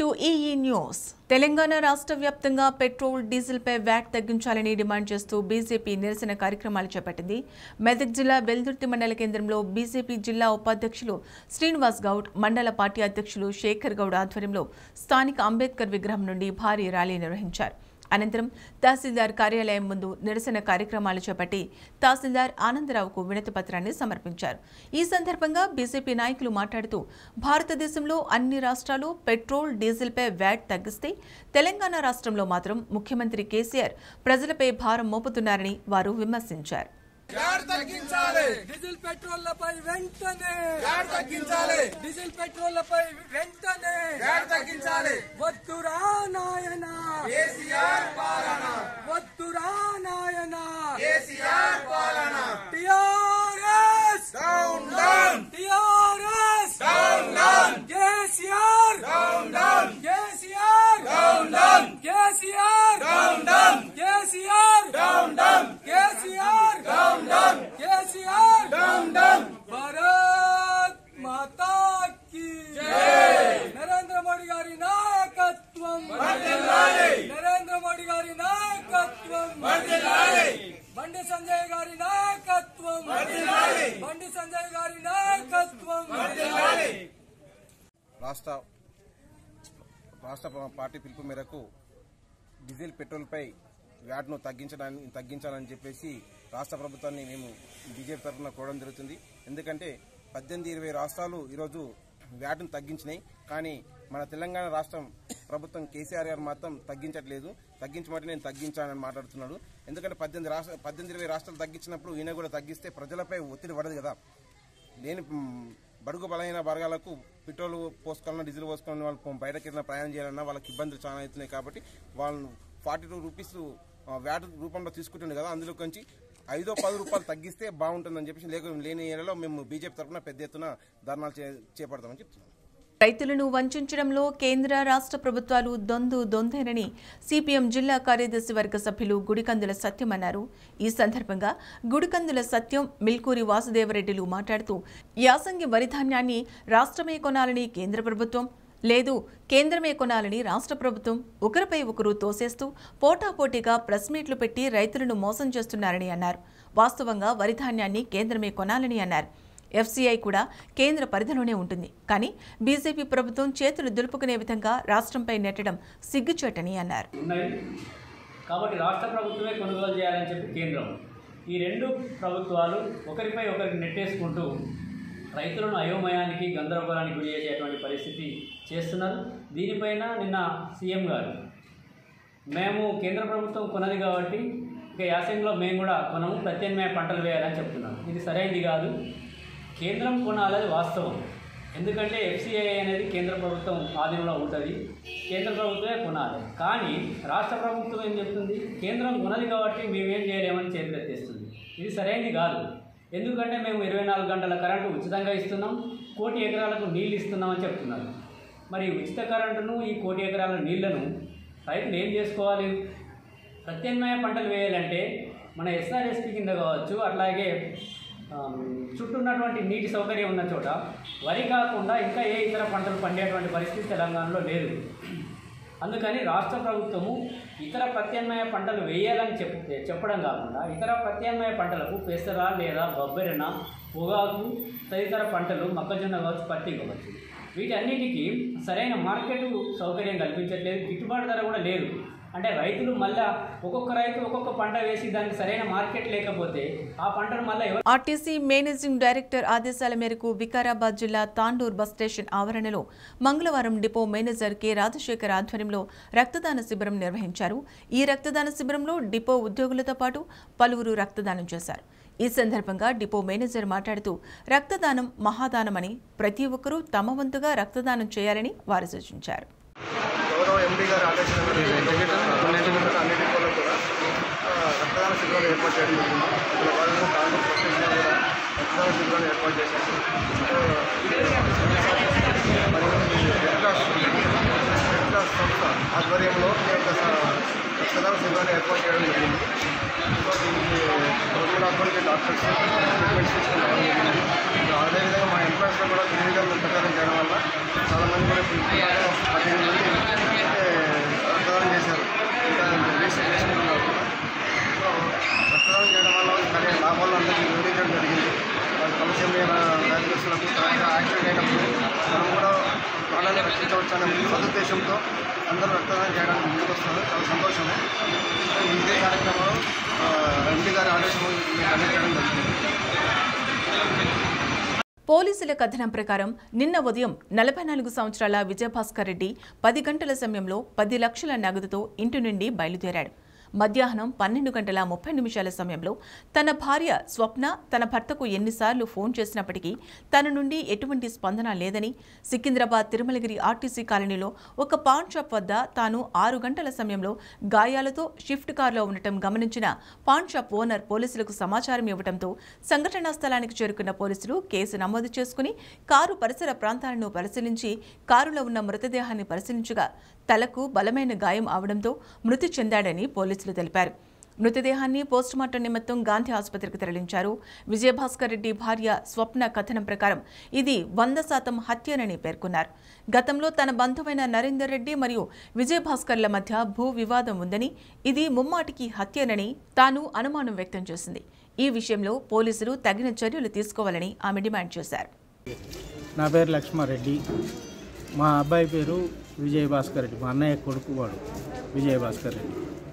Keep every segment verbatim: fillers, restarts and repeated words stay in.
Welcome to ఈఈ news. Telangana రాష్ట్ర వ్యాప్తంగా పెట్రోల్, డీజిల్ పై వ్యాట్ తగ్గించాలని డిమాండ్ చేస్తూ బీజేపీ నిరసన కార్యక్రమాలు చేపట్టింది. మెదక్ జిల్లా వెల్దుర్తి మండల కేంద్రంలో బీజేపీ జిల్లా ఉపాధ్యక్షులు శ్రీనివాస్ గౌడ్, మండల పార్టీ అధ్యక్షులు శేఖర్ గౌడ్ ఆధ్వర్యంలో స్థానిక అంబేద్కర్ విగ్రహం నుండి భారీ ర్యాలీ నిర్వహించారు. అనంతరం తహసీల్దార్ కార్యాలయం ముందు నిరసన కార్యక్రమాలు చేపట్టి తహసీల్దార్ ఆనందరావుకు వినతి పత్రాన్ని సమర్పించారు. ఈ సందర్భంగా బీజేపీ నాయకులు మాట్లాడుతూ భారతదేశంలో అన్ని రాష్ట్రాలు పెట్రోల్, డీజిల్ పై వ్యాట్ తగ్గిస్తే తెలంగాణ రాష్ట్రంలో మాత్రం ముఖ్యమంత్రి కేసీఆర్ ప్రజలపై భారం మోపుతున్నారని వారు విమర్శించారు. డీజిల్ పెట్రోళ్లపై వెంటనే తగ్గించాలి. డీజిల్ పెట్రోళ్లపై వెంటనే తగ్గించాలి. వద్దురా నాయన కేసీఆర్ పాలన, వద్దురా నాయన కేసీఆర్ పాలన. TRS down down, TRS down down, KCR down down, KCR down down, KCR down down, KCR down down, KCR down down, KCR down down. Bharat Mata కీ జై. నరేంద్ర మోడీ గారి నాయకత్వం వర్ధిల్లాలి, నరేంద్ర మోడీ గారి నాయకత్వం వర్ధిల్లాలి, బండి సంజయ్ గారి నాయకత్వం వర్ధిల్లాలి, బండి సంజయ్ గారి నాయకత్వం వర్ధిల్లాలి. రాష్ట్ర రాష్ట్ర పార్టీ పిలుపు మేరకు డీజిల్ పెట్రోల్పై వ్యాట్ను తగ్గించడానికి తగ్గించాలని చెప్పేసి రాష్ట్ర ప్రభుత్వాన్ని మేము బీజేపీ తరఫున కోరడం జరుగుతుంది. ఎందుకంటే పద్దెనిమిది ఇరవై రాష్ట్రాలు ఈరోజు వ్యాట్ను తగ్గించినాయి. కానీ మన తెలంగాణ రాష్ట్రం ప్రభుత్వం కేసీఆర్ గారు మాత్రం తగ్గించట్లేదు. తగ్గించమంటే నేను తగ్గించానని మాట్లాడుతున్నాడు. ఎందుకంటే పద్దెనిమిది రాష్ట్ర పద్దెనిమిది ఇరవై రాష్ట్రాలు తగ్గించినప్పుడు ఈయన కూడా తగ్గిస్తే ప్రజలపై ఒత్తిడి పడదు కదా. లేని బడుగు బలహీన వర్గాలకు పెట్రోల్ పోసుకోవాలన్నా, డీజిల్ పోసుకోవాలన్నా, వాళ్ళు బయటకి వెళ్ళిన ప్రయాణం చేయాలన్నా వాళ్ళకి ఇబ్బందులు చాలా అవుతున్నాయి. కాబట్టి వాళ్ళు ఫార్టీ టూ రూపీస్ వ్యాట్ రూపంలో తీసుకుంటుంది కదా, అందులో కొంచెం ఐదో పది రూపాయలు తగ్గిస్తే బాగుంటుందని చెప్పేసి లేక లేని ఏరియాలో మేము బీజేపీ తరఫున పెద్ద ఎత్తున ధర్నాలు చేపడతామని చెప్తున్నాం. రైతులను వంచడంలో కేంద్ర రాష్ట్ర ప్రభుత్వాలు దొందు దొందేనని సిపిఎం జిల్లా కార్యదర్శి వర్గ సభ్యులు గుడికందుల సత్యం అన్నారు. ఈ సందర్భంగా గుడికందుల సత్యం, మిల్కూరి వాసుదేవరెడ్డిలు మాట్లాడుతూ యాసంగి వరి ధాన్యాన్ని రాష్ట్రమే కొనాలని కేంద్ర ప్రభుత్వం, లేదు కేంద్రమే కొనాలని రాష్ట్ర ప్రభుత్వం ఒకరిపై ఒకరు తోసేస్తూ పోటాపోటీగా ప్రెస్ మీట్లు పెట్టి రైతులను మోసం చేస్తున్నారని అన్నారు. వాస్తవంగా వరి ధాన్యాన్ని కేంద్రమే కొనాలని అన్నారు. ఎఫ్సీఐ కూడా కేంద్ర పరిధిలోనే ఉంటుంది. కానీ బీజేపీ ప్రభుత్వం చేతులు దులుపుకునే విధంగా రాష్ట్రంపై నెట్టడం సిగ్గుచేటని అన్నారు. కాబట్టి రాష్ట్ర ప్రభుత్వమే కొనుగోలు చేయాలని చెప్పి కేంద్రం, ఈ రెండు ప్రభుత్వాలు ఒకరిపై ఒకరికి నెట్టేసుకుంటూ రైతులను అయోమయానికి, గందరగోళానికి గురి చేసేటువంటి పరిస్థితి చేస్తున్నారు. దీనిపైన నిన్న సీఎం గారు మేము కేంద్ర ప్రభుత్వం కొనది కాబట్టి ఇక యాసంగిలో మేము కూడా కొనము, ప్రత్యామ్నాయ పంటలు వేయాలని చెప్తున్నాం. ఇది సరైనది కాదు. కేంద్రం కొనాలది వాస్తవం. ఎందుకంటే ఎఫ్సీఐ అనేది కేంద్ర ప్రభుత్వం ఆధీనంలో ఉంటుంది, కేంద్ర ప్రభుత్వమే కొనాలి. కానీ రాష్ట్ర ప్రభుత్వం ఏం చెప్తుంది, కేంద్రం కొనది కాబట్టి మేమేం చేయలేమని చేతులెత్తేస్తుంది. ఇది సరైనది కాదు. ఎందుకంటే మేము ఇరవై నాలుగు గంటల కరెంటు ఉచితంగా ఇస్తున్నాం, కోటి ఎకరాలకు నీళ్ళు ఇస్తున్నామని చెప్తున్నారు. మరి ఉచిత కరెంటును, ఈ కోటి ఎకరాల నీళ్లను రైతులు ఏం చేసుకోవాలి? ప్రత్యామ్నాయ పంటలు వేయాలంటే మన ఎస్ఆర్ఎస్పీ కింద కావచ్చు, అట్లాగే చుట్టూ ఉన్నటువంటి నీటి సౌకర్యం ఉన్న చోట వరి కాకుండా ఇంకా ఏ ఇతర పంటలు పండేటువంటి పరిస్థితి తెలంగాణలో లేదు. అందుకని రాష్ట్ర ప్రభుత్వము ఇతర ప్రత్యామ్నాయ పంటలు వేయాలని చెప్తే చెప్పడం కాకుండా ఇతర ప్రత్యామ్నాయ పంటలకు పెసర లేదా బొబ్బెరన, పొగాకు తదితర పంటలు, మొక్కజొన్న కావచ్చు, పత్తి కావచ్చు, వీటన్నిటికీ సరైన మార్కెట్ సౌకర్యం కల్పించట్లేదు. గిట్టుబాటు ధర కూడా లేదు. అంటే రైతులు మళ్ళా ఒక్కొక్క రైతు ఒక్కొక్క పంట వేసి దానికి సరైన మార్కెట్ లేకపోతే ఆ పంటను మళ్ళీ ఆర్టీసీ మేనేజింగ్ డైరెక్టర్ ఆదేశాల మేరకు వికారాబాద్ జిల్లా తాండూర్ బస్ స్టేషన్ ఆవరణలో మంగళవారం డిపో మేనేజర్ కె రాజశేఖర్ ఆధ్వర్యంలో రక్తదాన శిబిరం నిర్వహించారు. ఈ రక్తదాన శిబిరంలో డిపో ఉద్యోగులతో పాటు పలువురు రక్తదానం చేశారు. ఈ సందర్భంగా డిపో మేనేజర్ మాట్లాడుతూ రక్తదానం మహాదానమని, ప్రతి ఒక్కరూ తమ వంతుగా రక్తదానం చేయాలని వారు సూచించారు. గౌరవ ఎండీ గారి ఆదేశాల మేరకు అన్ని డిపోలో కూడా రక్తదాన శిబిరాలు ఏర్పాటు చేయడం జరిగింది. ఇలా భాగంగా తాండూరు బస్ స్టేషన్లో కూడా రక్తదాన శిబిరాలు ఏర్పాటు చేశారు. రెడ్ క్రాస్ రెడ్ క్రాస్ సంస్థ ఆధ్వర్యంలో రక్తదాన శిబిరాన్ని ఏర్పాటు చేయడం జరిగింది. సో దీనికి గవర్నమెంట్ హాస్పిటల్కి డాక్టర్స్ ట్రీట్మెంట్స్ తీసుకుని జరిగింది. అదేవిధంగా మా ఎంప్లాయీస్లో కూడా వినియోగం ప్రచారం చేయడం వల్ల చాలామంది కూడా పదిహేను మంది ప్రాణాలను రక్షించవచ్చనే సదుద్దేశంతో అందరూ రక్తదానం చేయడానికి ముందుకు వస్తున్నారు. చాలా సంతోషము. ఇదే కార్యక్రమంలో ఎంపీ గారి ఆదేశం కండక్ట్ చేయడం జరుగుతుంది. పోలీసుల కథనం ప్రకారం నిన్న ఉదయం నలభై నాలుగు సంవత్సరాల విజయభాస్కర్ రెడ్డి పది గంటల సమయంలో పది లక్షల నగదుతో ఇంటి నుండి బయలుదేరాడు. మధ్యాహ్నం పన్నెండు గంటల ముప్పై నిమిషాల సమయంలో తన భార్య స్వప్న తన భర్తకు ఎన్నిసార్లు ఫోన్ చేసినప్పటికీ తన నుండి ఎటువంటి స్పందన లేదని, సికింద్రాబాద్ తిరుమలగిరి ఆర్టీసీ కాలనీలో ఒక పాన్ షాప్ వద్ద తాను ఆరు గంటల సమయంలో గాయాలతో షిఫ్ట్ కారులో ఉండటం గమనించిన పాన్ షాప్ ఓనర్ పోలీసులకు సమాచారం ఇవ్వడంతో సంఘటనా స్థలానికి చేరుకున్న పోలీసులు కేసు నమోదు చేసుకుని కారు పరిసర ప్రాంతాలను పరిశీలించి కారులో ఉన్న మృతదేహాన్ని పరిశీలించగా తలకు బలమైన గాయం అవడంతో మృతి చెందాడని పోలీసులు తెలిపారు. మృతదేహాన్ని పోస్టుమార్టం నిమిత్తం గాంధీ ఆసుపత్రికి తరలించారు. విజయభాస్కర్ రెడ్డి భార్య స్వప్న కథనం ప్రకారం ఇది వంద శాతం హత్యనని పేర్కొన్నారు. గతంలో తన బంధువైన నరేందర్ రెడ్డి మరియు విజయభాస్కర్ల మధ్య భూ వివాదం ఉందని, ఇది ముమ్మాటికి హత్యనని తాను అనుమానం వ్యక్తం చేసింది. ఈ విషయంలో పోలీసులు తగిన చర్యలు తీసుకోవాలని ఆమె డిమాండ్ చేశారు. నా పేరు లక్ష్మారెడ్డి, మా అబ్బాయి పేరు విజయభాస్కర్ రెడ్డి, మా అన్నయ్య కొడుకు వాడు విజయభాస్కర్ రెడ్డి.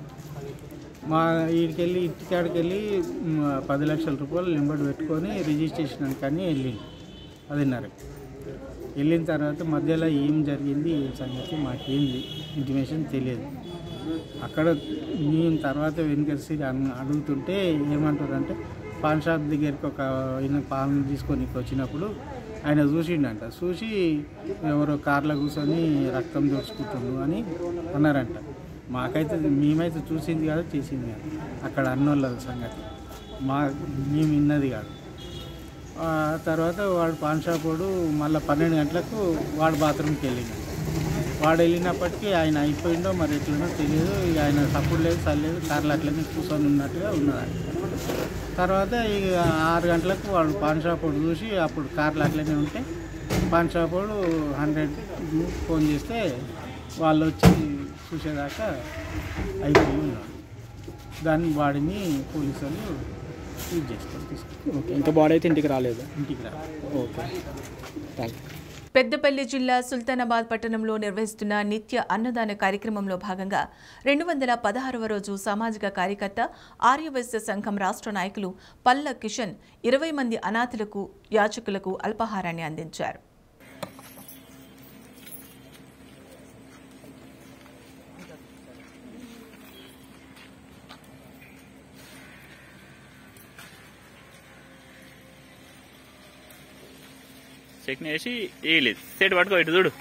మా వీడికెళ్ళి ఇంటికాడికి వెళ్ళి పది లక్షల రూపాయలు నెంబర్ పెట్టుకొని రిజిస్ట్రేషన్ కానీ వెళ్ళింది. పదిన్నర వెళ్ళిన తర్వాత మధ్యలో ఏం జరిగింది ఏం సంగతి మాకేంది ఇంటిమేషన్ తెలియదు. అక్కడ మేము తర్వాత వెనుకసి అడుగుతుంటే ఏమంటారంటే పాన్ షాప్ దగ్గరికి ఒక ఆయన పాన్ తీసుకొని వచ్చినప్పుడు ఆయన చూసిండంట. చూసి ఎవరో కార్లో కూర్చొని రక్తం దోచుకుంటుండు అని అన్నారంట. మాకైతే మేమైతే చూసింది కాదు చేసింది కాదు, అక్కడ అన్నోళ్ళ సంగతి మా మేము విన్నది కాదు. తర్వాత వాడు పాన్ షాప్ వాడు మళ్ళీ పన్నెండు గంటలకు వాడు బాత్రూమ్కి వెళ్ళిండు. వాడు వెళ్ళినప్పటికీ ఆయన అయిపోయిండో మరి ఎట్లనో తెలియదు. ఇక ఆయన సపోర్ట్ లేదు సర్లేదు కార్లు అట్లనే కూర్చొని ఉన్నట్టుగా ఉన్నది. తర్వాత ఇక ఆరు గంటలకు వాడు పాన్ షాప్ వాడు చూసి అప్పుడు కార్లు అట్లనే ఉంటే పాన్ షాప్ వాడు హండ్రెడ్ ఫోన్ చేస్తే వాళ్ళు వచ్చి చూసేదాకా అయిపోయి ఉన్నాడు. దాన్ని బాడీని పోలీసు వాళ్ళు యూజ్ చేస్తారు తీసుకుంటారు. ఓకే, ఇంకా బాడీ అయితే ఇంటికి రాలేదు? ఇంటికి రాలేదు. Okay, thank you. పెద్దపల్లి జిల్లా సుల్తానాబాద్ పట్టణంలో నిర్వహిస్తున్న నిత్య అన్నదాన కార్యక్రమంలో భాగంగా రెండు వందల పదహారవ రోజు సామాజిక కార్యకర్త ఆర్యవైశ్య సంఘం రాష్ట్ర నాయకులు పల్ల కిషన్ ఇరవై మంది అనాథులకు యాచకులకు అల్పాహారాన్ని అందించారు. చెక్ని వేసి వేయలేదు, సెట్ పట్టుకో, ఇటు చూడు.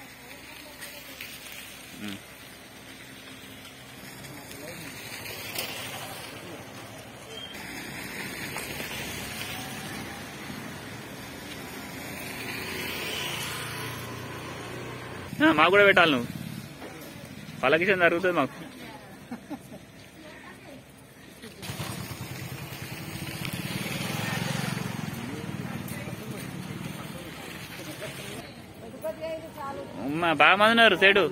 మాకు కూడా పెట్టాలి, నువ్వు పలకిషన్ జరుగుతుంది మాకు. బాగా మంది ఉన్నారు సైడు.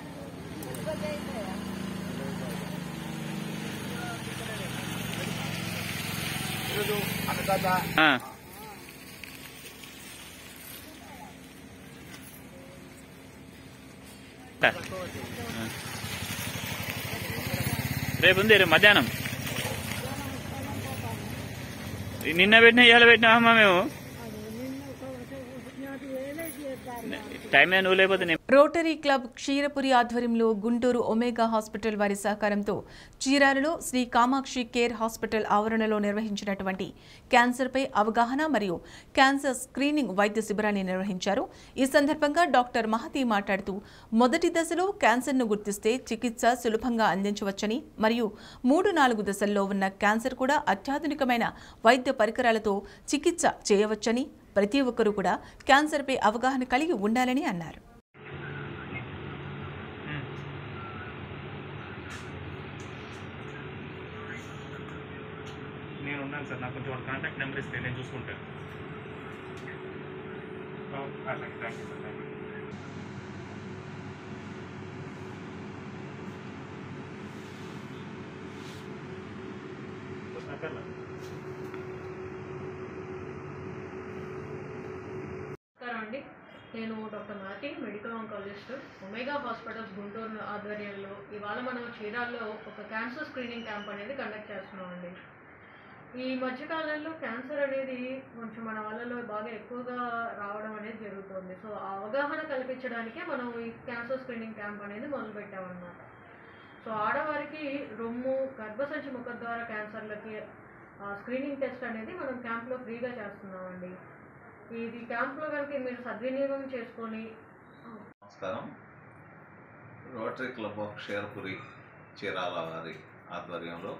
రేపు ఉంది, రేపు మధ్యాహ్నం. నిన్న పెట్టినా ఇవాళ పెట్టినా అమ్మా మేము రోటరీ క్లబ్ క్షీరపురి ఆధ్వర్యంలో గుంటూరు ఒమేగా హాస్పిటల్ వారి సహకారంతో చీరాలలో శ్రీ కామాక్షి కేర్ హాస్పిటల్ ఆవరణలో నిర్వహించినటువంటి క్యాన్సర్పై అవగాహన మరియు క్యాన్సర్ స్క్రీనింగ్ వైద్య శిబిరాన్ని నిర్వహించారు. ఈ సందర్భంగా డాక్టర్ మహతి మాట్లాడుతూ మొదటి దశలో క్యాన్సర్ను గుర్తిస్తే చికిత్స సులభంగా అందించవచ్చని మరియు మూడు నాలుగు దశల్లో ఉన్న క్యాన్సర్ కూడా అత్యాధునికమైన వైద్య పరికరాలతో చికిత్స చేయవచ్చని, ప్రతి ఒక్కరూ కూడా క్యాన్సర్పై అవగాహన కలిగి ఉండాలని అన్నారు. నేను ఉన్నాను సార్, నాకు కొంచెం కాంటాక్ట్ నెంబర్ ఇస్తే నేను చూసుకుంటాను. అలాగే, thank you sir. Thank you. నమస్కారం అండి. నేను doctor Martin, medical oncologist, Omega hospitals Guntur ఆధ్వర్యంలో ఇవాళ మనం చీరాల్లో ఒక క్యాన్సర్ స్క్రీనింగ్ క్యాంప్ అనేది కండక్ట్ చేస్తున్నామండి. ఈ మధ్యకాలంలో క్యాన్సర్ అనేది కొంచెం మన వాళ్ళలో బాగా ఎక్కువగా రావడం అనేది జరుగుతుంది. సో ఆ అవగాహన కల్పించడానికే మనం ఈ క్యాన్సర్ స్క్రీనింగ్ క్యాంప్ అనేది మొదలుపెట్టామన్నమాట. సో ఆడవారికి రొమ్ము, గర్భసంచి ముఖద్వార క్యాన్సర్లకి స్క్రీనింగ్ టెస్ట్ అనేది మనం క్యాంప్లో ఫ్రీగా చేస్తున్నామండి. ఇది క్యాంప్లో కనుక మీరు సద్వినియోగం చేసుకొని. నమస్కారం. Rotary club of Sherpuri Chirala వారి ఆధ్వర్యంలో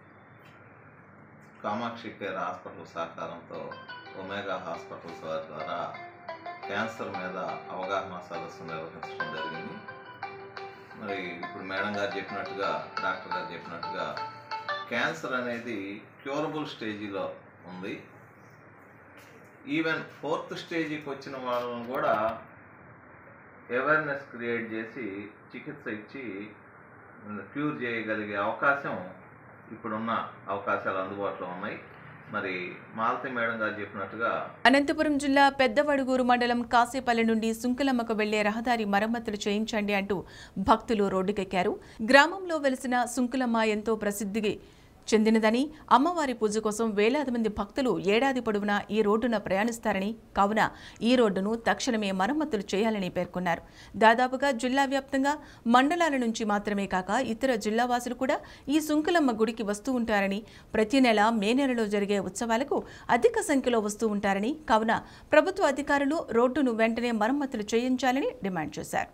కామాక్షి కేర్ హాస్పిటల్ సహకారంతో ఒమేగా హాస్పిటల్స్ వారి ద్వారా క్యాన్సర్ మీద అవగాహన సదస్సు నిర్వహించడం జరిగింది. మరి ఇప్పుడు మేడం గారు చెప్పినట్టుగా, డాక్టర్ గారు చెప్పినట్టుగా క్యాన్సర్ అనేది క్యూరబుల్ స్టేజీలో ఉంది. ఈవెన్ ఫోర్త్ స్టేజీకి వచ్చిన వాళ్ళని కూడా అవేర్నెస్ క్రియేట్ చేసి చికిత్స ఇచ్చి క్యూర్ చేయగలిగే అవకాశం ఇప్పుడున్న అవకాశాలు అందుబాటులో ఉన్నాయి. మరి మాలతి మేడం గారు చెప్పినట్టుగా అనంతపురం జిల్లా పెద్దవడుగూరు మండలం కాసేపల్లి నుండి సుంకులమ్మకు వెళ్లే రహదారి మరమ్మతులు చేయించండి అంటూ భక్తులు రోడ్డుకెక్కారు. గ్రామంలో వెలిసిన సుంకులమ్మ ఎంతో ప్రసిద్ధికి చెందినదని, అమ్మవారి పూజ కోసం వేలాది మంది భక్తులు ఏడాది పొడవునా ఈ రోడ్డున ప్రయాణిస్తారని, కావున ఈ రోడ్డును తక్షణమే మరమ్మతులు చేయాలని పేర్కొన్నారు. దాదాపుగా జిల్లా వ్యాప్తంగా మండలాల నుంచి మాత్రమే కాక ఇతర జిల్లావాసులు కూడా ఈ సుంకులమ్మ గుడికి వస్తూ ఉంటారని, ప్రతి నెల మే నెలలో జరిగే ఉత్సవాలకు అధిక సంఖ్యలో వస్తూ ఉంటారని, కావున ప్రభుత్వ అధికారులు రోడ్డును వెంటనే మరమ్మతులు చేయించాలని డిమాండ్ చేశారు.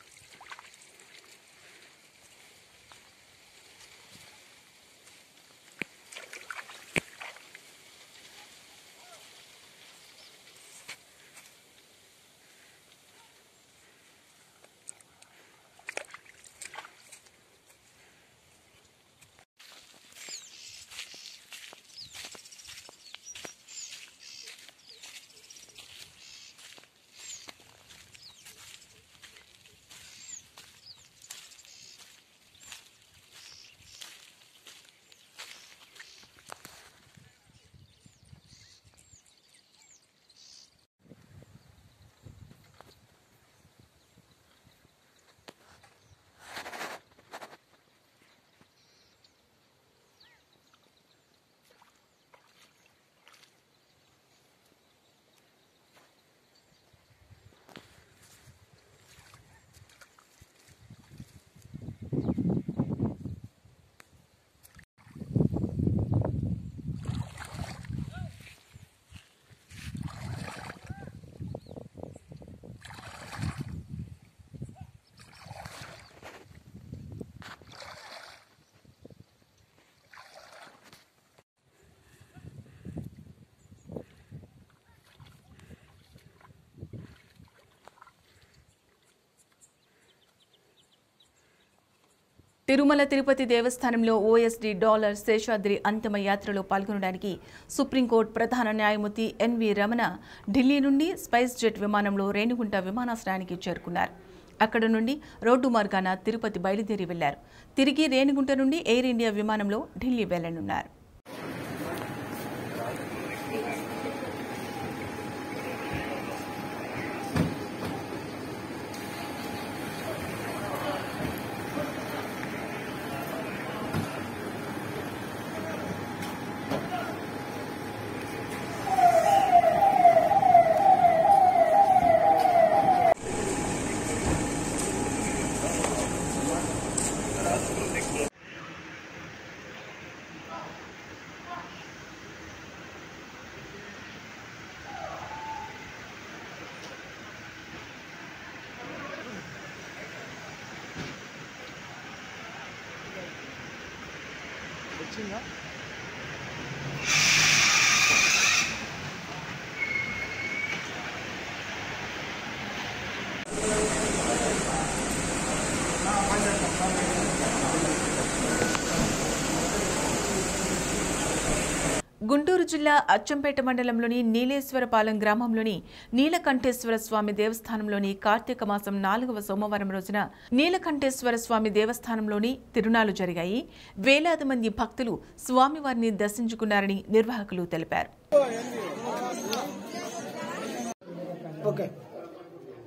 తిరుమల తిరుపతి దేవస్థానంలో ఓఎస్డీ డాలర్ శేషాద్రి అంతిమ యాత్రలో పాల్గొనడానికి సుప్రీంకోర్టు ప్రధాన న్యాయమూర్తి ఎన్వి రమణ ఢిల్లీ నుండి స్పైస్ జెట్ విమానంలో రేణిగుంట విమానాశ్రయానికి చేరుకున్నారు. అక్కడ నుండి రోడ్డు మార్గాన తిరుపతి బయలుదేరి వెళ్లారు. తిరిగి రేణిగుంట నుండి ఎయిర్ ఇండియా విమానంలో ఢిల్లీ వెళ్లనున్నారు. గుంటూరు జిల్లా అచ్చంపేట మండలంలోని నీలేశ్వరపాలెం గ్రామంలోని నీలకంఠేశ్వర స్వామి దేవస్థానంలోని కార్తీక మాసం నాలుగవ సోమవారం రోజున నీలకంఠేశ్వర స్వామి దేవస్థానంలోని తిరునాళ్లు జరిగాయి. వేలాది మంది భక్తులు స్వామివారిని దర్శించుకున్నారని నిర్వాహకులు తెలిపారు.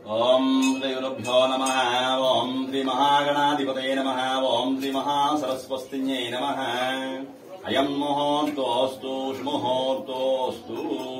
ఓం శ్రీ గురుభ్యో నమః. ఓం శ్రీ మహాగణాధిపతయే నమః. ఓం శ్రీ మహాసరస్వస్తిన్యై నమః. అయం ముహూర్తోస్తు శుభముహూర్తోస్తు.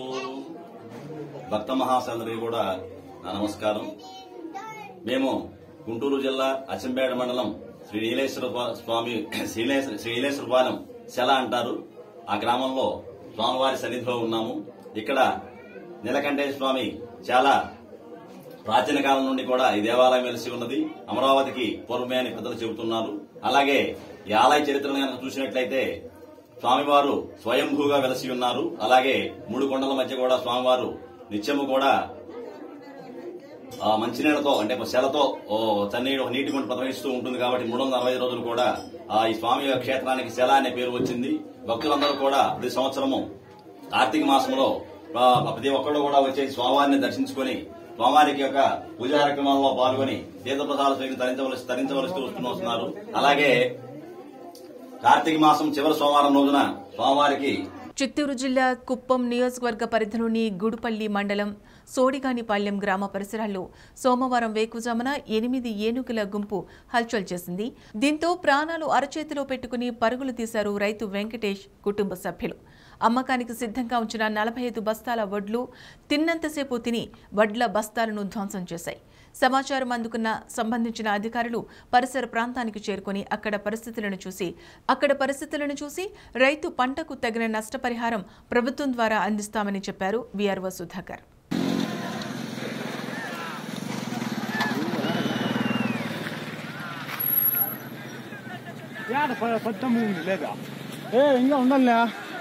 భక్త మహాశందరికి కూడా నా నమస్కారం. మేము గుంటూరు జిల్లా అచ్చంపేట మండలం శ్రీ నీలేశ్వర స్వామి శ్రీ నీలేశ్వరపాలెం శల అంటారు. ఆ గ్రామంలో స్వామివారి సన్నిధిలో ఉన్నాము. ఇక్కడ నీలకంఠేశ్వర స్వామి చాలా ప్రాచీన కాలం నుండి కూడా ఈ దేవాలయం వెలిసి ఉన్నది. అమరావతికి పూర్వమే అని పెద్దలు చెబుతున్నారు. అలాగే ఈ ఆలయ చరిత్రను కనుక చూసినట్లయితే స్వామివారు స్వయంభూగా వెలసి ఉన్నారు. అలాగే మూడు కొండల మధ్య కూడా స్వామివారు నిత్యము కూడా మంచినీళ్లతో అంటే శలతో చన్నీడు నీటి కొండ ప్రవహిస్తూ ఉంటుంది. కాబట్టి మూడు వందల అరవై రోజులు కూడా ఈ స్వామి క్షేత్రానికి శల అనే పేరు వచ్చింది. భక్తులందరూ కూడా ప్రతి సంవత్సరము కార్తీక మాసంలో ప్రతి ఒక్కరు కూడా వచ్చే స్వామివారిని దర్శించుకుని స్వామివారికి యొక్క పూజా కార్యక్రమాల్లో పాల్గొని తీర్థప్రసాదాలు తరించవలసి తరించవలసి వస్తున్నారు. అలాగే కార్తీక మాసం చివరి సోమవారం రోజున స్వామివారికి చిత్తూరు జిల్లా కుప్పం నియోజకవర్గ పరిధిలోని గుడిపల్లి మండలం సోడిగానిపాలెం గ్రామ పరిసరాల్లో సోమవారం వేకుజామున ఎనిమిది ఏనుగుల గుంపు హల్చల్ చేసింది. దీంతో ప్రాణాలు అరచేతిలో పెట్టుకుని పరుగులు తీశారు రైతు వెంకటేష్ కుటుంబ సభ్యులు. అమ్మకానికి సిద్ధంగా ఉంచిన నలభై ఐదు బస్తాల వడ్లు తిన్నంతసేపు తిని వడ్ల బస్తాలను ధ్వంసం చేశాయి. సమాచారం అందుకున్న సంబంధించిన అధికారులు పరిసర ప్రాంతానికి చేరుకుని అక్కడ పరిస్థితులను చూసి అక్కడ పరిస్థితులను చూసి రైతు పంటకు తగిన నష్టపరిహారం ప్రభుత్వం ద్వారా అందిస్తామని చెప్పారు వీఆర్ఓ సుధాకర్. ఇంకా ఉండాలి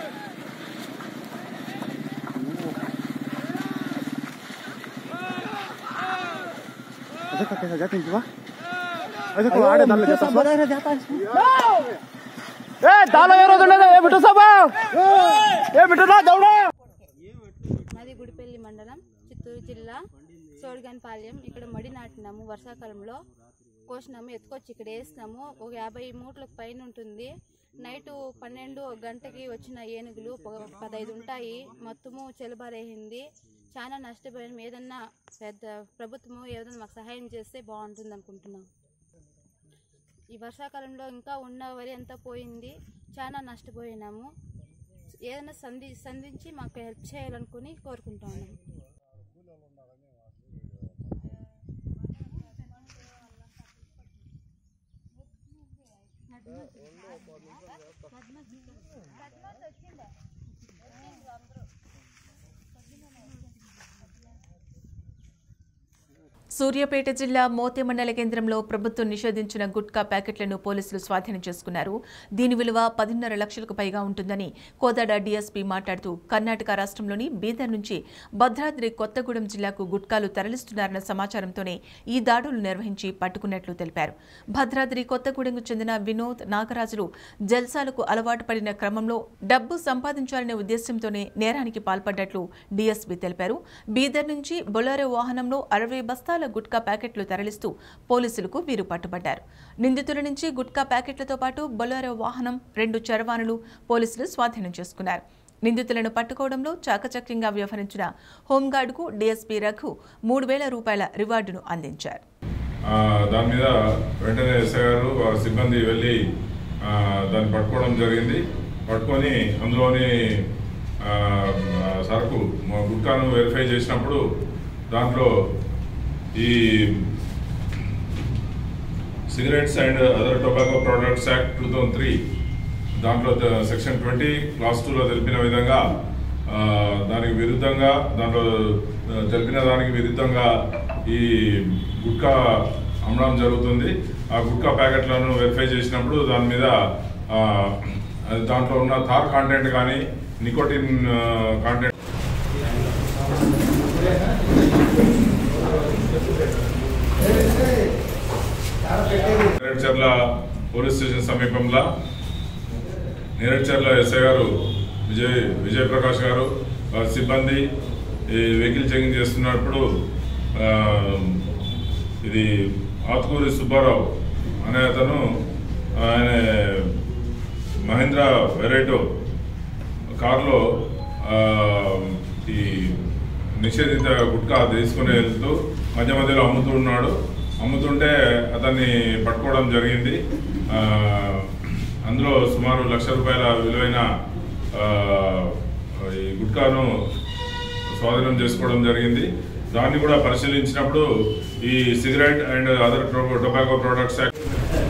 మాది గుడిపల్లి మండలం చిత్తూరు జిల్లా సోడిగానిపాలెం. ఇక్కడ మడి నాటినాము. వర్షాకాలంలో కోసినాము, ఎత్తుకొచ్చి ఇక్కడ వేసినాము. ఒక యాభై మూటలకు పైన ఉంటుంది. నైటు పన్నెండు గంటకి వచ్చిన ఏనుగులు పదహైదు ఉంటాయి. మొత్తము చెలబారేసింది. చాలా నష్టపోయాం. ఏదన్నా పెద్ద ప్రభుత్వము ఏదైనా మాకు సహాయం చేస్తే బాగుంటుంది అనుకుంటున్నాం. ఈ వర్షాకాలంలో ఇంకా ఉన్న వరి అంతా పోయింది. చాలా నష్టపోయినాము. ఏదైనా సంధి సంధించి మాకు హెల్ప్ చేయాలనుకుని కోరుకుంటున్నాము. సూర్యాపేట జిల్లా మోతే మండల కేంద్రంలో ప్రభుత్వం నిషేధించిన గుట్కా ప్యాకెట్లను పోలీసులు స్వాధీనం చేసుకున్నారు. దీని విలువ పదిన్నర లక్షలకు పైగా ఉంటుందని కోదాడ డీఎస్పీ మాట్లాడుతూ కర్ణాటక రాష్ట్రంలోని బీదర్ నుంచి భద్రాద్రి కొత్తగూడెం జిల్లాకు గుట్కాలు తరలిస్తున్నారన్న సమాచారంతోనే ఈ దాడులు నిర్వహించి పట్టుకున్నట్లు తెలిపారు. భద్రాద్రి కొత్తగూడెంకు చెందిన వినోద్ నాగరాజులు జల్సాలకు అలవాటు పడిన క్రమంలో డబ్బు సంపాదించాలనే ఉద్దేశంతోనే నేరానికి పాల్పడ్డట్లు డీఎస్పీ తెలిపారు. బీదర్ నుంచి బొలెరో వాహనంలో అరవై బస్తాల గుట్కా ప్యాకెట్లు తరలిస్తూ పోలీసులకు వీరు పట్టుబడ్డారు. నిందితుల నుంచి గుట్కా ప్యాకెట్లతో పాటు బొలెరో వాహనం, రెండు చరవాణులు పోలీసులు స్వాధీనం చేసుకున్నారు. నిందితులను పట్టుకోవడంలో చాకచక్యంగా వ్యవహరించిన హోంగార్డుకు డీఎస్పీ రఘు మూడు వేల రూపాయల రివార్డును అందించారు. దాని మీద వెంటనే ఎస్ఐ గారు వారి సిబ్బంది వెళ్ళి దాన్ని పట్టుకోవడం జరిగింది. పట్టుకొని అందులోని సరుకు గుట్కాను వెరిఫై చేసినప్పుడు దాంట్లో ఈ cigarettes and other tobacco products act two thousand three దాంట్లో సెక్షన్ ట్వంటీ క్లాస్ టూలో తెలిపిన విధంగా దానికి విరుద్ధంగా దాంట్లో తెలిపిన దానికి విరుద్ధంగా ఈ గుట్కా అమ్మడం జరుగుతుంది. ఆ గుట్కా ప్యాకెట్లను వెరిఫై చేసినప్పుడు దాని మీద దాంట్లో ఉన్న థార్ కాంటెంట్ కానీ nicotine content Neredcherla police station సమీపంలో నేరేడ్చర్ల ఎస్ఐ గారు విజయ్ విజయ్ ప్రకాష్ గారు వారి సిబ్బంది ఈ వెహికల్ చెకింగ్ చేస్తున్నప్పుడు ఇది ఆత్కూరి సుబ్బారావు అనే అతను ఆయన మహీంద్రా వెరైటో కారులో ఈ నిషేధిత గుట్కా తీసుకుని వెళ్తూ మధ్య మధ్యలో అమ్ముతూ ఉన్నాడు. అమ్ముతుంటే అతన్ని పట్టుకోవడం జరిగింది. అందులో సుమారు లక్ష రూపాయల విలువైన ఈ గుట్కాను స్వాధీనం చేసుకోవడం జరిగింది. దాన్ని కూడా పరిశీలించినప్పుడు ఈ cigarette and other tobacco products act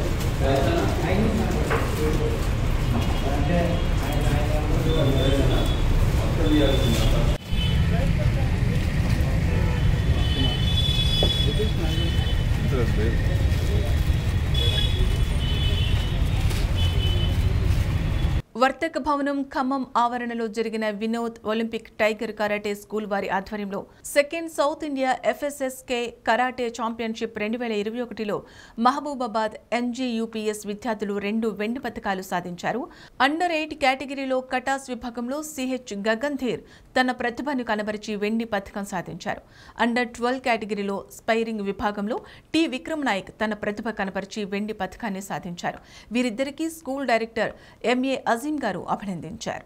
వర్తక భవనం ఖమ్మం ఆవరణలో జరిగిన Vinod olympic tiger karate school వారి ఆధ్వర్యంలో second south India FSSK karate championship రెండు వేల ఇరవై ఒకటిలో మహబూబాబాద్ ఎంజీయూపీఎస్ విద్యార్థులు రెండు వెండి పతకాలు సాధించారు. అండర్ ఎయిట్ కేటగిరీలో కటాస్ విభాగంలో సిహెచ్ గగన్ ధీర్ తన ప్రతిభను కనబరిచి వెండి పతకం సాధించారు. అండర్ ట్వెల్వ్ కేటగిరీలో స్పైరింగ్ విభాగంలో టి విక్రమ్ నాయక్ తన ప్రతిభ కనబరిచి వెండి పతకాన్ని సాధించారు. వీరిద్దరికీ స్కూల్ డైరెక్టర్ ఎంఏ అజీం గారు అభినందించారు.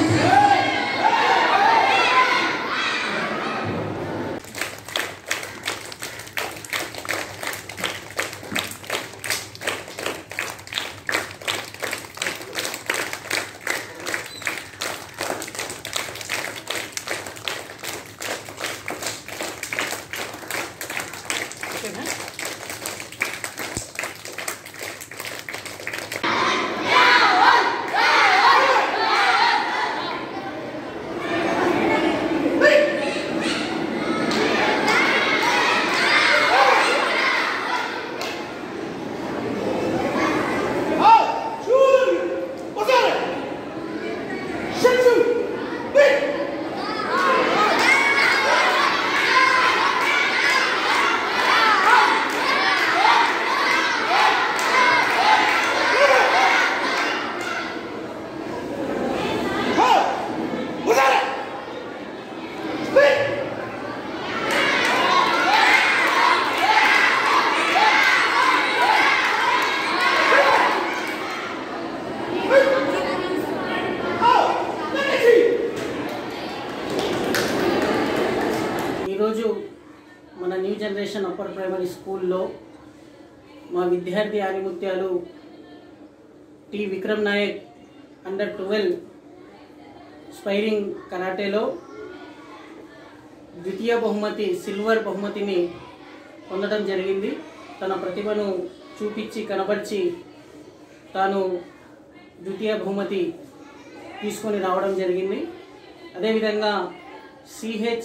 ఈరోజు మన న్యూ జనరేషన్ అప్పర్ ప్రైమరీ స్కూల్లో మా విద్యార్థి ఆనిముత్యాలు T Vikram Nayak under twelve sparring కరాటేలో ద్వితీయ బహుమతి సిల్వర్ బహుమతిని పొందడం జరిగింది. తన ప్రతిభను చూపించి కనబరిచి తాను ద్వితీయ బహుమతి తీసుకొని రావడం జరిగింది. అదేవిధంగా CH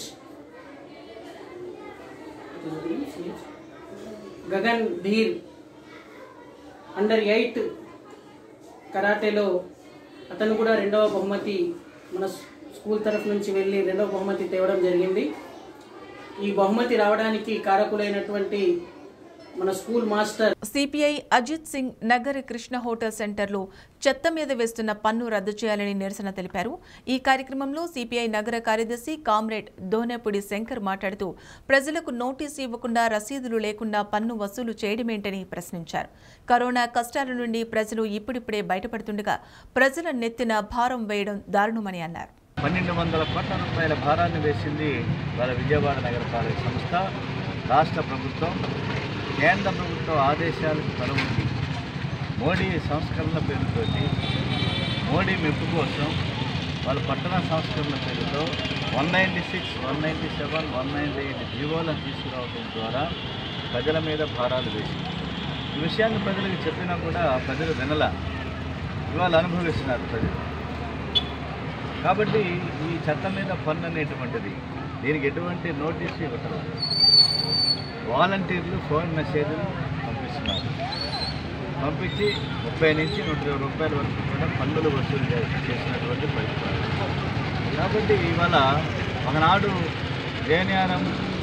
Gagan Dheer under eight కరాటేలో అతను కూడా రెండవ బహుమతి మన స్కూల్ తరఫు నుంచి వెళ్ళి రెండవ బహుమతి తేవడం జరిగింది. ఈ బహుమతి రావడానికి కారకులైనటువంటి మన school master CPI Ajit Singh Nagar Krishna hotel సెంటర్లో చెత్త మీద వేస్తున్న పన్ను రద్దు చేయాలని నిరసన తెలిపారు. ఈ కార్యక్రమంలో సిపిఐ నగర కార్యదర్శి కామ్రేడ్ దోనేపుడి శంకర్ మాట్లాడుతూ ప్రజలకు నోటీసు ఇవ్వకుండా రసీదులు లేకుండా పన్ను వసూలు చేయడమేంటని ప్రశ్నించారు. కరోనా కష్టాల నుండి ప్రజలు ఇప్పుడిప్పుడే బయటపడుతుండగా ప్రజల నెత్తిన భారం వేయడం దారుణమని అన్నారు. పన్నెండు వందల కోట్ల రూపాయల భారాన్ని వేసింది వాళ్ళ విజయవాడ నగరపాలక సంస్థ. రాష్ట్ర ప్రభుత్వం కేంద్ర ప్రభుత్వ ఆదేశాలకు తలవంచి మోడీ సంస్కరణల పేరుతోటి మోడీ మెప్పు కోసం వాళ్ళ పట్టణ సంస్కరణల పేరుతో one ninety six one ninety seven one ninety eight జీవోలను తీసుకురావడం ద్వారా ప్రజల మీద భారాలు వేసింది. ఈ విషయాన్ని ప్రజలకు చెప్పినా కూడా ప్రజలు వినల, ఇవాళ అనుభవిస్తున్నారు ప్రజలు. కాబట్టి ఈ చట్టం మీద పన్ను అనేటువంటిది దీనికి ఎటువంటి నోటీసు ఇవ్వటం, వాలంటీర్లు ఫోన్ మెసేజ్లు పంపిస్తున్నారు. పంపించి ముప్పై నుంచి నూట ఇరవై రూపాయల వరకు కూడా పన్నులు వసూలు చేసినటువంటి పరిస్థితులు. కాబట్టి ఇవాళ ఒకనాడు జేఎన్ఆర్ఎం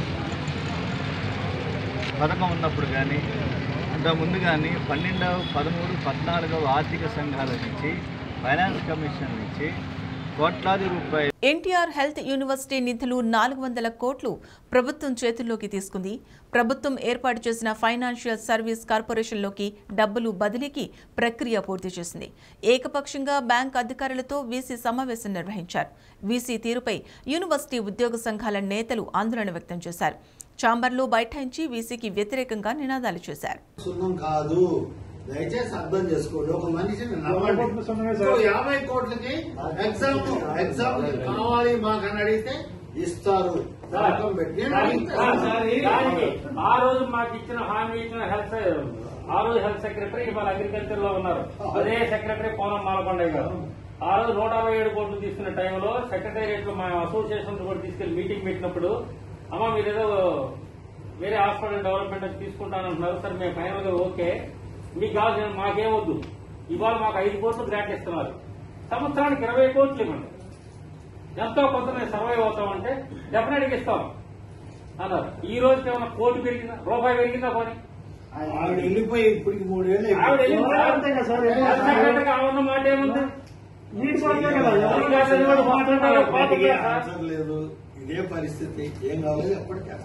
పథకం ఉన్నప్పుడు కానీ అంత ముందు కానీ పన్నెండవ పదమూడు పద్నాలుగవ ఆర్థిక సంఘాల నుంచి ఫైనాన్స్ కమిషన్ నుంచి కోట్లాది రూపాయలు. ఎన్టీఆర్ హెల్త్ యూనివర్సిటీ నిధులు నాలుగు వందల కోట్లు ప్రభుత్వం చేతుల్లోకి తీసుకుంది. ప్రభుత్వం ఏర్పాటు చేసిన ఫైనాన్షియల్ సర్వీస్ కార్పొరేషన్లోకి డబ్బులు బదిలీకి ప్రక్రియ పూర్తి చేసింది. ఏకపక్షంగా బ్యాంక్ అధికారులతో వీసీ సమావేశం నిర్వహించారు. వీసీ తీరుపై యూనివర్సిటీ ఉద్యోగ సంఘాల నేతలు ఆందోళన వ్యక్తం చేశారు. ఛాంబర్లో బైఠాయించి వీసీకి వ్యతిరేకంగా నినాదాలు చేశారు. దయచేసి అర్థం చేసుకోండి. ఒక మనిషిని నమ్మండి. యాభై కోట్లకి ఎగ్జామ్ ఎగ్జామ్ కావాలి మాకని అడిగితే ఇస్తారు. ఆ రోజు మాకు ఇచ్చిన హామీ ఇచ్చిన హెల్త్ ఆ రోజు హెల్త్ సెక్రటరీ ఇవాళ అగ్రికల్చర్ లో ఉన్నారు. అదే సెక్రటరీ పోనం మాలకొండ గారు. ఆ రోజు నూట అరవై ఏడు కోట్లు తీసుకున్న టైంలో సెక్రటేరియట్ లో మా అసోసియేషన్ కూడా తీసుకెళ్లి మీటింగ్ పెట్టినప్పుడు అమ్మ మీరేదో వేరే హాస్పిటల్ డెవలప్మెంట్ తీసుకుంటానంటున్నారు. సార్ మేము ఫైనల్ గా ఓకే మీకు కావాల్సిన మాకేమొద్దు. ఇవాళ మాకు ఐదు కోట్లు గ్రాంట్ ఇస్తున్నారు. సంవత్సరానికి ఇరవై కోట్లు ఇవ్వండి. ఎంతో కొంత మేము సర్వైవ్ అవుతామంటే డెఫినెట్ గా ఇస్తాం అన్నారు. ఈ రోజు ఏమన్నా కోటి పెరిగిందా, రూపాయి పెరిగిందా పోనీ? వెళ్ళిపోయి ఇప్పటికి మూడేళ్ళు ఆవున్న మాట ఏముంది? లేదు. ఇదే పరిస్థితి. ఏం కావాలి ఎప్పటికీ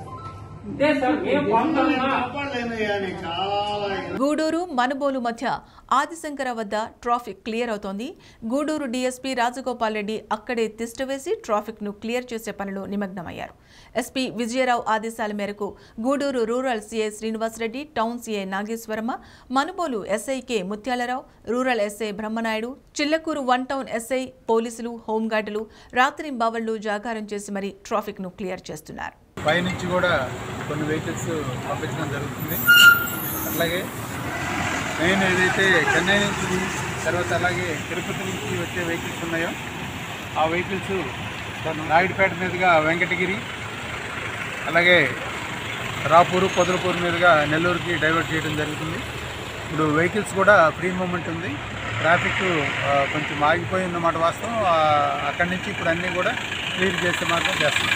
గూడూరు మనుబోలు మధ్య ఆదిశంకర వద్ద ట్రాఫిక్ క్లియర్ అవుతోంది. గూడూరు డీఎస్పీ రాజగోపాల్ రెడ్డి అక్కడే తిష్టవేసి ట్రాఫిక్ ను క్లియర్ చేసే పనిలో నిమగ్నమయ్యారు. ఎస్పీ విజయరావు ఆదేశాల మేరకు Gudur rural CI Srinivasareddy, town CI Nageswaramma, Manubolu SI K Mutyalarao, rural SI Brahmanaidu, Chillakur one town SI, పోలీసులు, హోంగార్డులు రాత్రింబావళ్లు జాగారం చేసి మరీ ట్రాఫిక్ ను క్లియర్ చేస్తున్నారు. పైనుంచి కూడా కొన్ని వెహికల్స్ పంపించడం జరుగుతుంది. అట్లాగే మెయిన్ ఏదైతే చెన్నై నుంచి తర్వాత అలాగే తిరుపతి నుంచి వచ్చే వెహికల్స్ ఉన్నాయో ఆ వెహికల్స్ నాయుడుపేట మీదుగా వెంకటగిరి, అలాగే రాపూరు, పొదలపూరు మీదుగా నెల్లూరుకి డైవర్ట్ చేయడం జరుగుతుంది. ఇప్పుడు వెహికల్స్ కూడా ఫ్రీ మూమెంట్ ఉంది. ట్రాఫిక్ కొంచెం ఆగిపోయి ఉన్నమాట వాస్తవం. అక్కడి నుంచి ఇప్పుడు అన్నీ కూడా క్లియర్ చేస్తే మాత్రం చేస్తున్నాం.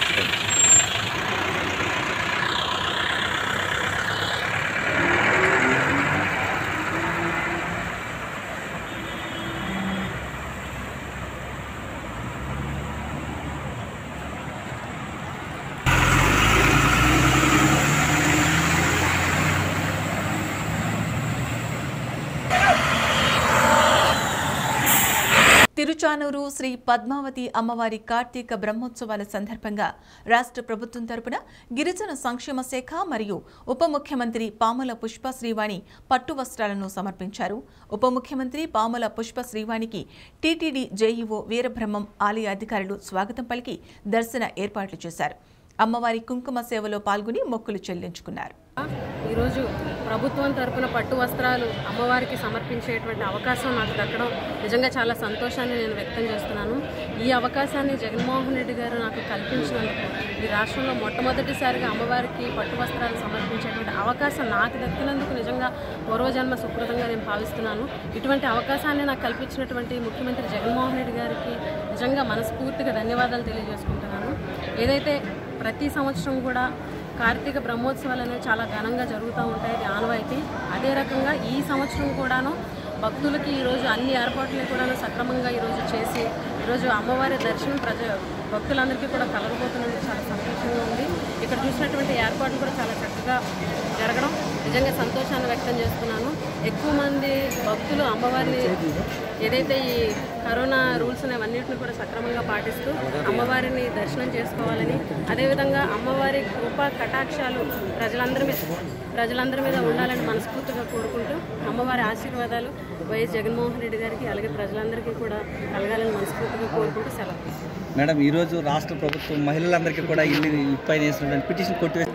తిరుచానూరు శ్రీ పద్మావతి అమ్మవారి కార్తీక బ్రహ్మోత్సవాల సందర్భంగా రాష్ట్ర ప్రభుత్వం తరపున గిరిజన సంక్షేమ శాఖ మరియు ఉప ముఖ్యమంత్రి పాముల పుష్ప శ్రీవాణి పట్టు వస్త్రాలను సమర్పించారు. ఉప ముఖ్యమంత్రి పాముల పుష్ప శ్రీవాణికి టీటీడీ జేఈఓ వీరబ్రహ్మం ఆలయ అధికారులు స్వాగతం పలికి దర్శన ఏర్పాట్లు చేశారు. అమ్మవారి కుంకుమ సేవలో పాల్గొని మొక్కులు చెల్లించుకున్నారు. ఈరోజు ప్రభుత్వం తరపున పట్టు వస్త్రాలు అమ్మవారికి సమర్పించేటువంటి అవకాశం నాకు దక్కడం నిజంగా చాలా సంతోషాన్ని నేను వ్యక్తం చేస్తున్నాను. ఈ అవకాశాన్ని జగన్మోహన్ రెడ్డి గారు నాకు కల్పించినందుకు, ఈ రాష్ట్రంలో మొట్టమొదటిసారిగా అమ్మవారికి పట్టు వస్త్రాలు సమర్పించేటువంటి అవకాశం నాకు దక్కినందుకు నిజంగా పూర్వజన్మ సుకృతంగా నేను భావిస్తున్నాను. ఇటువంటి అవకాశాన్ని నాకు కల్పించినటువంటి ముఖ్యమంత్రి జగన్మోహన్ రెడ్డి గారికి నిజంగా మనస్ఫూర్తిగా ధన్యవాదాలు తెలియజేసుకుంటున్నాను. ఏదైతే ప్రతి సంవత్సరం కూడా కార్తీక బ్రహ్మోత్సవాలు అనేవి చాలా ఘనంగా జరుగుతూ ఉంటాయి, అది ఆనవాయితీ. అదే రకంగా ఈ సంవత్సరం కూడాను భక్తులకి ఈరోజు అన్ని ఏర్పాట్లు కూడాను సక్రమంగా ఈరోజు చేసి ఈరోజు అమ్మవారి దర్శనం ప్రజ భక్తులందరికీ కూడా కలగబోతున్నందుకు చాలా సంతోషంగా ఉంది. ఇక్కడ చూసినటువంటి ఏర్పాట్లు కూడా చాలా చక్కగా జరగడం నిజంగా సంతోషాన్ని వ్యక్తం చేస్తున్నాను. ఎక్కువ మంది భక్తులు అమ్మవారిని ఏదైతే ఈ కరోనా రూల్స్ అవన్నింటిని కూడా సక్రమంగా పాటిస్తూ అమ్మవారిని దర్శనం చేసుకోవాలని, అదేవిధంగా అమ్మవారి కృప కటాక్షాలు ప్రజలందరి మీద ప్రజలందరి మీద ఉండాలని మనస్ఫూర్తిగా కోరుకుంటూ అమ్మవారి ఆశీర్వాదాలు వైఎస్ జగన్మోహన్ రెడ్డి గారికి అలాగే ప్రజలందరికీ కూడా కలగాలని మనస్ఫూర్తిగా కోరుకుంటూ సెలవు. మేడం, ఈరోజు రాష్ట్ర ప్రభుత్వం మహిళలందరికీ కూడా ఇల్లు పైన వేసినటువంటి పిటిషన్ కొట్టి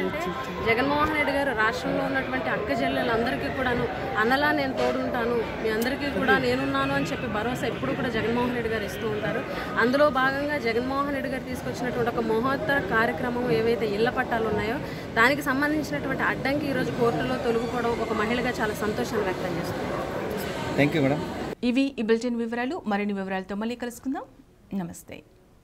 జగన్మోహన్ రెడ్డి గారు రాష్ట్రంలో ఉన్నటువంటి అక్క చెల్లెలందరికీ కూడాను అన్నలా నేను తోడుంటాను, మీ అందరికీ కూడా నేనున్నాను అని చెప్పి భరోసా ఎప్పుడు కూడా జగన్మోహన్ రెడ్డి గారు ఇస్తూ ఉంటారు. అందులో భాగంగా జగన్మోహన్ రెడ్డి గారు తీసుకొచ్చినటువంటి ఒక మహోత్తర కార్యక్రమం ఏవైతే ఇళ్ల పట్టాలు ఉన్నాయో దానికి సంబంధించినటువంటి అడ్డంకి ఈరోజు కోర్టులో తొలగిపోవడం ఒక మహిళగా చాలా సంతోషాన్ని వ్యక్తం చేస్తుంది. Thank you madam. ఇవి ఈ బులెటిన్ వివరాలు. మరిన్ని వివరాలతో మళ్ళీ కలుసుకుందాం. నమస్తే.